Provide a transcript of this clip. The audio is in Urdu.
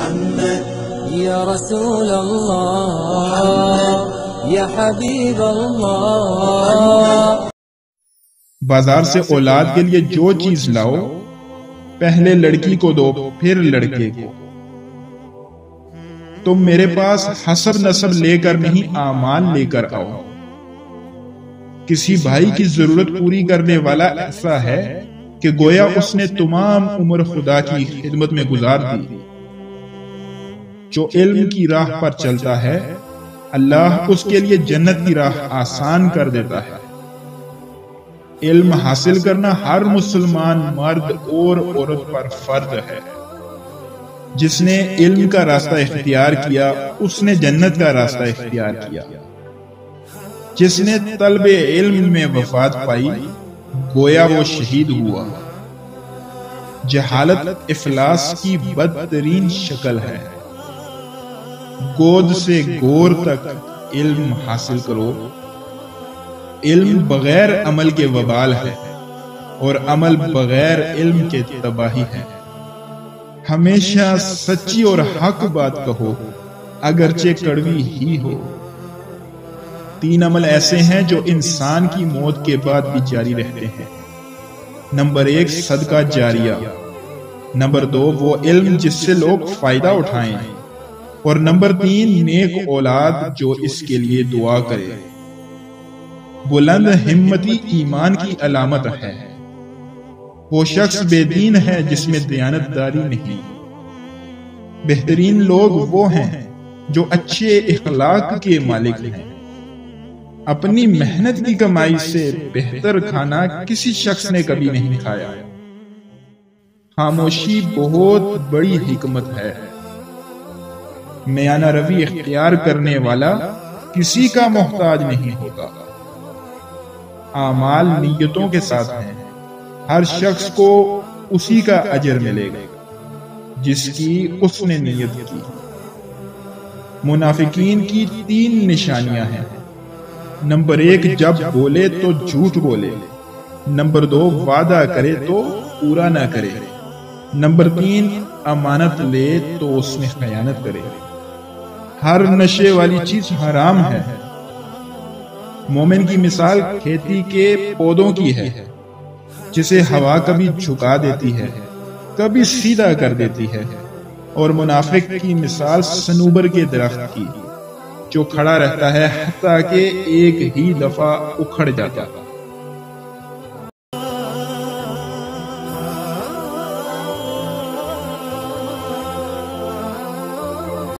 یا رسول اللہ یا حبیب اللہ۔ بازار سے اولاد کے لیے جو چیز لاؤ پہلے لڑکی کو دو پھر لڑکے کو۔ تم میرے پاس حسب نسب لے کر نہیں اعمال لے کر آؤ۔ کسی بھائی کی ضرورت پوری کرنے والا ایسا ہے کہ گویا اس نے تمام عمر خدا کی خدمت میں گزار دی۔ جو علم کی راہ پر چلتا ہے اللہ اس کے لیے جنت کی راہ آسان کر دیتا ہے۔ علم حاصل کرنا ہر مسلمان مرد اور عورت پر فرض ہے۔ جس نے علم کا راستہ اختیار کیا اس نے جنت کا راستہ اختیار کیا۔ جس نے طلب علم میں وفات پائی گویا وہ شہید ہوا۔ جہالت افلاس کی بدترین شکل ہے۔ گود سے گور تک علم حاصل کرو۔ علم بغیر عمل کے وبال ہے اور عمل بغیر علم کے تباہی ہے۔ ہمیشہ سچی اور حق بات کہو اگرچہ کڑوی ہی ہو۔ 3 عمل ایسے ہیں جو انسان کی موت کے بعد بھی جاری رہتے ہیں۔ نمبر 1 صدقہ جاریہ، نمبر 2 وہ علم جس سے لوگ فائدہ اٹھائیں، اور نمبر 3 نیک اولاد جو اس کے لیے دعا کرے۔ بلند ہمتی ایمان کی علامت ہے۔ وہ شخص بے دین ہے جس میں دیانت داری نہیں۔ بہترین لوگ وہ ہیں جو اچھے اخلاق کے مالک ہیں۔ اپنی محنت کی کمائی سے بہتر کھانا کسی شخص نے کبھی نہیں کھایا۔ خاموشی بہت بڑی حکمت ہے۔ میانہ روی اختیار کرنے والا کسی کا محتاج نہیں ہوتا۔ اعمال نیتوں کے ساتھ ہیں۔ ہر شخص کو اسی کا اجر ملے گا جس کی اس نے نیت کی۔ منافقین کی 3 نشانیاں ہیں۔ نمبر 1 جب بولے تو جھوٹ بولے۔ نمبر 2 وعدہ کرے تو پورا نہ کرے۔ نمبر 3 امانت لے تو اس میں خیانت کرے۔ ہر نشے والی چیز حرام ہے۔ مومن کی مثال کھیتی کے پودوں کی ہے جسے ہوا کبھی جھکا دیتی ہے کبھی سیدھا کر دیتی ہے، اور منافق کی مثال صنوبر کے درخت کی جو کھڑا رہتا ہے حتیٰ کہ ایک ہی دفعہ اکھڑ جاتا ہے۔